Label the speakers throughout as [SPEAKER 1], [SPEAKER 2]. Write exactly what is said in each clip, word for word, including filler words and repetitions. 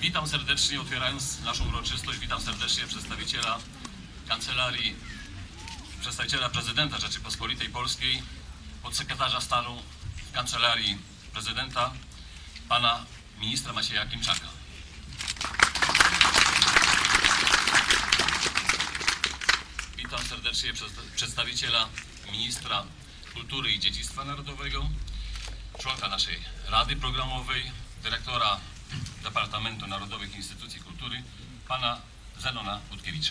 [SPEAKER 1] Witam serdecznie, otwierając naszą uroczystość, witam serdecznie przedstawiciela Kancelarii, przedstawiciela prezydenta Rzeczypospolitej Polskiej, podsekretarza stanu w Kancelarii Prezydenta, pana ministra Macieja Klimczaka. Witam serdecznie przedstawiciela ministra Kultury i Dziedzictwa Narodowego, członka naszej Rady Programowej, dyrektora Departamentu Narodowych Instytucji Kultury, pana Zenona Budkiewicza.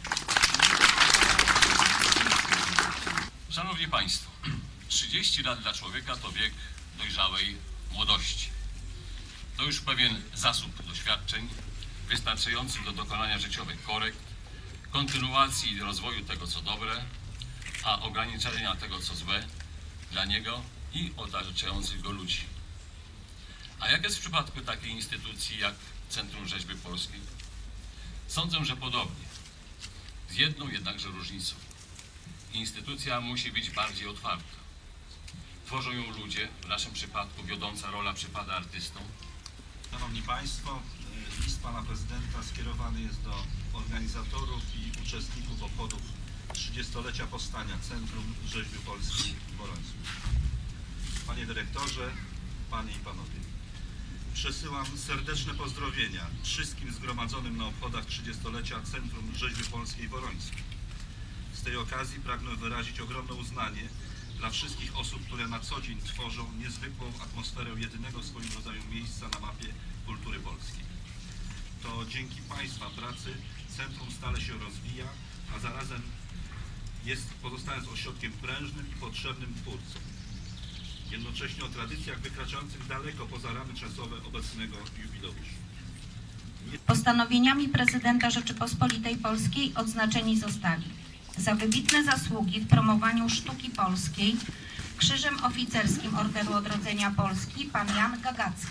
[SPEAKER 1] Szanowni Państwo, trzydzieści lat dla człowieka to wiek dojrzałej młodości. To już pewien zasób doświadczeń wystarczający do dokonania życiowych korekt, kontynuacji i rozwoju tego, co dobre, a ograniczenia tego, co złe dla niego i otaczających go ludzi. A jak jest w przypadku takiej instytucji jak Centrum Rzeźby Polskiej? Sądzę, że podobnie. Z jedną jednakże różnicą. Instytucja musi być bardziej otwarta. Tworzą ją ludzie, w naszym przypadku wiodąca rola przypada artystom.
[SPEAKER 2] Szanowni Państwo, list Pana Prezydenta skierowany jest do organizatorów i uczestników obchodów trzydziestolecia powstania Centrum Rzeźby Polskiej w Worońsku. Panie Dyrektorze, Panie i Panowie, przesyłam serdeczne pozdrowienia wszystkim zgromadzonym na obchodach trzydziestolecia Centrum Rzeźby Polskiej w Worońsku. Z tej okazji pragnę wyrazić ogromne uznanie dla wszystkich osób, które na co dzień tworzą niezwykłą atmosferę jedynego w swoim rodzaju miejsca na mapie kultury polskiej. To dzięki Państwa pracy centrum stale się rozwija, a zarazem jest, pozostając ośrodkiem prężnym i potrzebnym twórcom. Jednocześnie o tradycjach wykraczających daleko poza ramy czasowe obecnego jubileuszu.
[SPEAKER 3] Postanowieniami prezydenta Rzeczypospolitej Polskiej odznaczeni zostali za wybitne zasługi w promowaniu sztuki polskiej Krzyżem Oficerskim Orderu Odrodzenia Polski pan Jan Gagacki.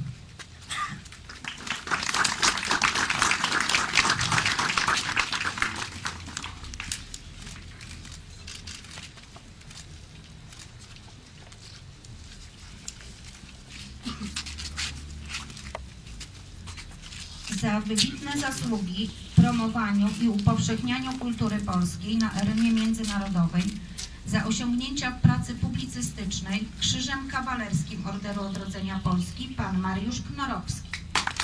[SPEAKER 3] Za wybitne zasługi w promowaniu i upowszechnianiu kultury polskiej na arenie międzynarodowej, za osiągnięcia w pracy publicystycznej Krzyżem Kawalerskim Orderu Odrodzenia Polski pan Mariusz Knorowski.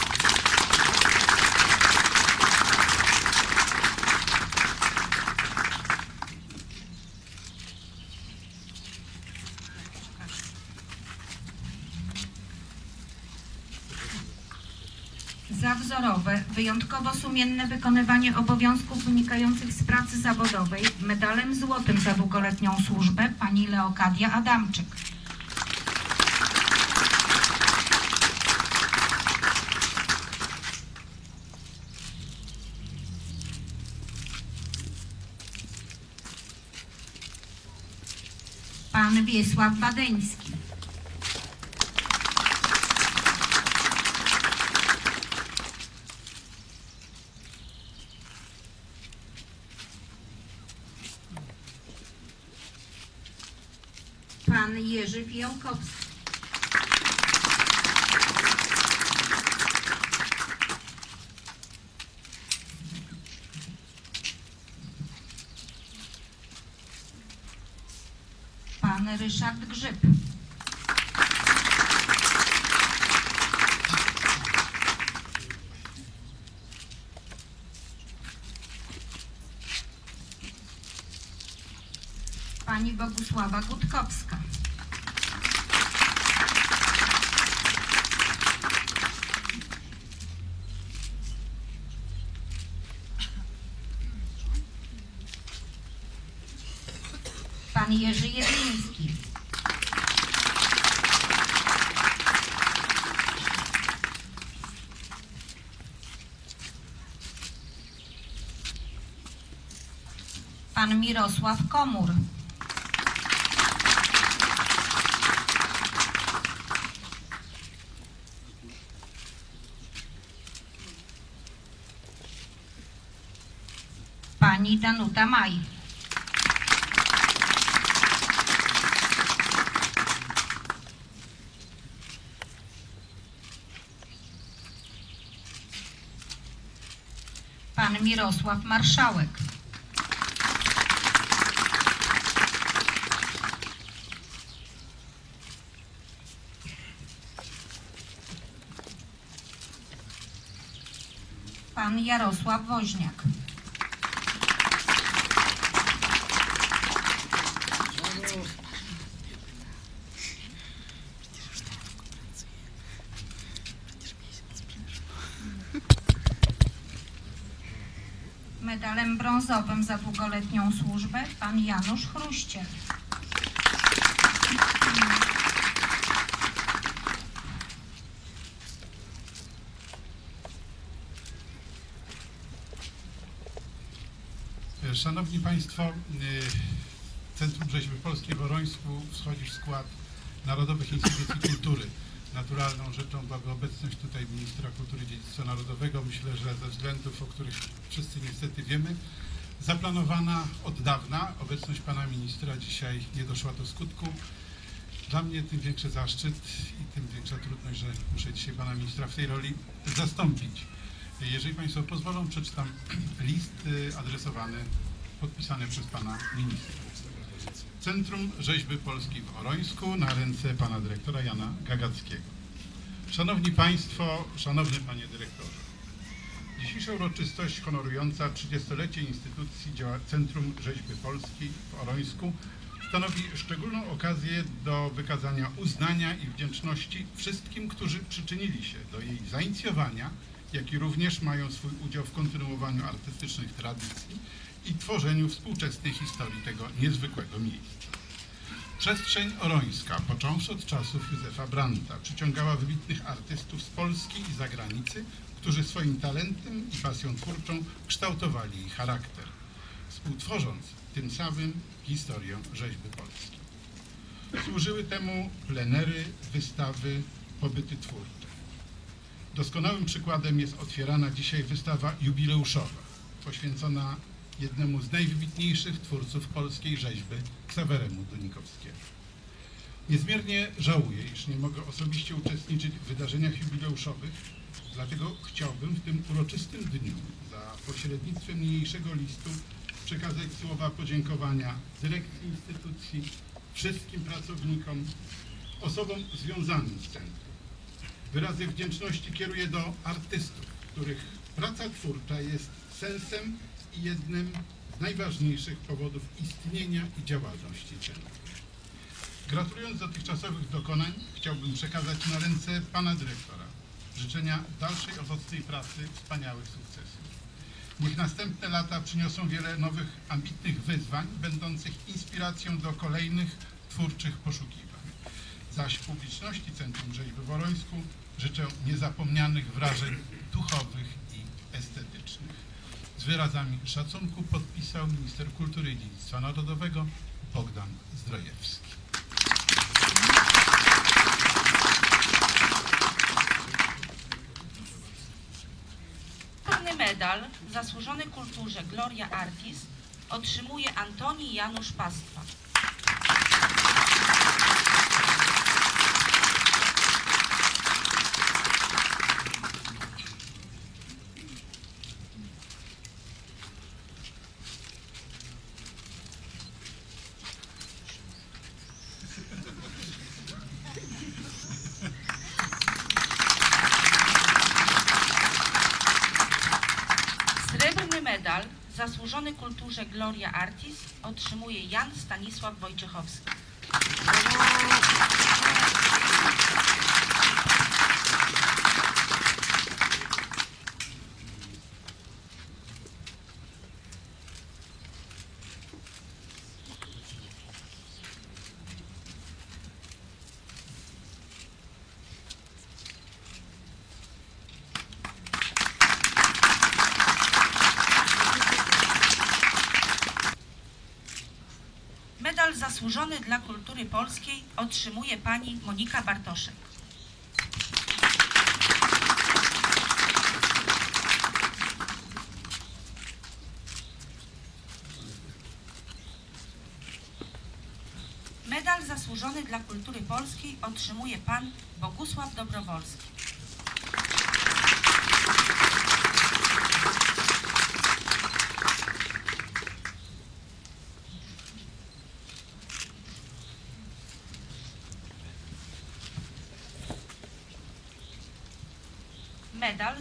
[SPEAKER 3] Za wzorowe, wyjątkowo sumienne wykonywanie obowiązków wynikających z pracy zawodowej medalem złotym za długoletnią służbę pani Leokadia Adamczyk. Pan Wiesław Badeński. Pan Jerzy Fijałkowski. Pan Ryszard Grzyb. Pani Bogusława Gutkowska. Pan Jerzy Jedliński. Pan Mirosław Komur. Pani Danuta Maj. pan Mirosław Marszałek. Pan Jarosław Woźniak. Medalem brązowym za długoletnią służbę pan Janusz Chruściel.
[SPEAKER 4] Szanowni Państwo, Centrum Rzeźby Polskiej w Orońsku wchodzi w skład Narodowych Instytucji Kultury. Naturalną rzeczą byłaby obecność tutaj ministra kultury i dziedzictwa narodowego. Myślę, że ze względów, o których wszyscy niestety wiemy, zaplanowana od dawna obecność pana ministra dzisiaj nie doszła do skutku. Dla mnie tym większy zaszczyt i tym większa trudność, że muszę dzisiaj pana ministra w tej roli zastąpić. Jeżeli Państwo pozwolą, przeczytam list adresowany, podpisany przez pana ministra. Centrum Rzeźby Polskiej w Orońsku na ręce pana dyrektora Jana Gagackiego. Szanowni Państwo, szanowny panie dyrektorze, dzisiejsza uroczystość honorująca trzydziestolecie instytucji Centrum Rzeźby Polskiej w Orońsku stanowi szczególną okazję do wykazania uznania i wdzięczności wszystkim, którzy przyczynili się do jej zainicjowania, jak i również mają swój udział w kontynuowaniu artystycznych tradycji i tworzeniu współczesnej historii tego niezwykłego miejsca. Przestrzeń orońska, począwszy od czasów Józefa Brandta, przyciągała wybitnych artystów z Polski i zagranicy, którzy swoim talentem i pasją twórczą kształtowali jej charakter, współtworząc tym samym historię rzeźby polskiej. Służyły temu plenery, wystawy, pobyty twórcze. Doskonałym przykładem jest otwierana dzisiaj wystawa jubileuszowa, poświęcona jednemu z najwybitniejszych twórców polskiej rzeźby, Ksaweremu Dunikowskiemu. Niezmiernie żałuję, iż nie mogę osobiście uczestniczyć w wydarzeniach jubileuszowych, dlatego chciałbym w tym uroczystym dniu za pośrednictwem niniejszego listu przekazać słowa podziękowania dyrekcji instytucji, wszystkim pracownikom, osobom związanym z centrum. Wyrazy wdzięczności kieruję do artystów, których praca twórcza jest sensem i jednym z najważniejszych powodów istnienia i działalności centrum. Gratulując dotychczasowych dokonań, chciałbym przekazać na ręce pana dyrektora życzenia dalszej owocnej pracy, wspaniałych sukcesów. Niech następne lata przyniosą wiele nowych, ambitnych wyzwań, będących inspiracją do kolejnych twórczych poszukiwań. Zaś publiczności Centrum Rzeźby w Orońsku życzę niezapomnianych wrażeń duchowych i estetycznych. Z wyrazami szacunku podpisał minister kultury i dziedzictwa narodowego Bogdan Zdrojewski.
[SPEAKER 5] Srebrny medal zasłużony kulturze Gloria Artis otrzymuje Antoni Janusz Pastwa. Srebrny medal zasłużony kulturze Gloria Artis otrzymuje Jan Stanisław Wojciechowski. Medal zasłużony dla kultury polskiej otrzymuje pani Monika Bartoszek. Medal zasłużony dla kultury polskiej otrzymuje pan Bogusław Dobrowolski.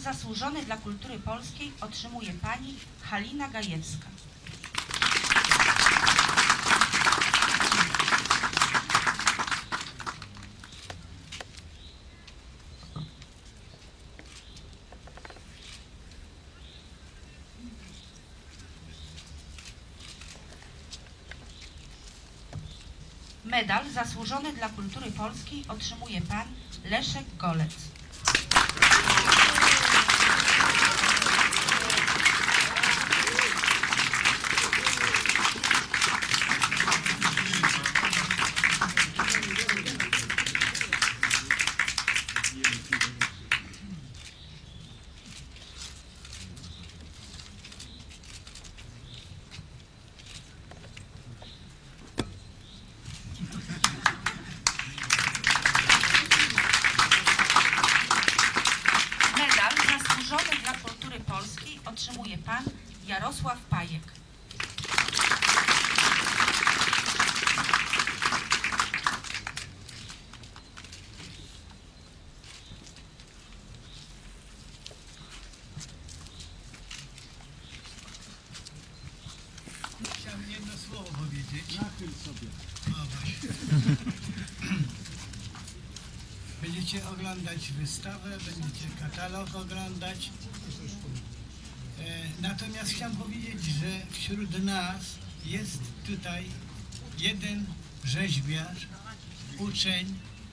[SPEAKER 5] zasłużony dla kultury polskiej otrzymuje pani Halina Gajewska. Medal zasłużony dla kultury polskiej otrzymuje pan Leszek Golec. Zasłużony dla kultury polskiej otrzymuje pan Jarosław Pajek.
[SPEAKER 6] Chciałem jedno słowo powiedzieć.
[SPEAKER 7] Nachyl sobie.
[SPEAKER 6] O, właśnie. Będziecie oglądać wystawę, będziecie katalog oglądać. E, natomiast chciałem powiedzieć, że wśród nas jest tutaj jeden rzeźbiarz, uczeń,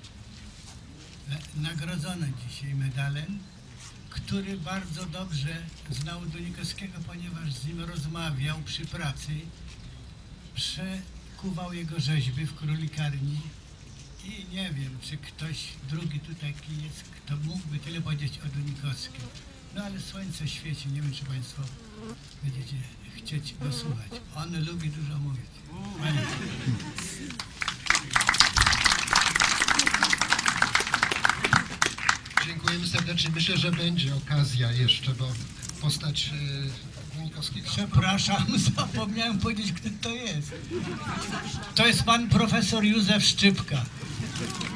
[SPEAKER 6] e, nagrodzony dzisiaj medalem, który bardzo dobrze znał Dunikowskiego, ponieważ z nim rozmawiał przy pracy, przekuwał jego rzeźby w królikarni. I nie wiem, czy ktoś drugi tutaj jest, kto mógłby tyle powiedzieć o Dunikowskim. No ale słońce świeci, nie wiem, czy Państwo będziecie chcieć go słuchać. On lubi dużo mówić. Panie.
[SPEAKER 7] Dziękujemy serdecznie. Myślę, że będzie okazja jeszcze, bo postać e, Dunikowskiego.
[SPEAKER 6] Przepraszam, zapomniałem powiedzieć, kto to jest. To jest pan profesor Józef Szczypka.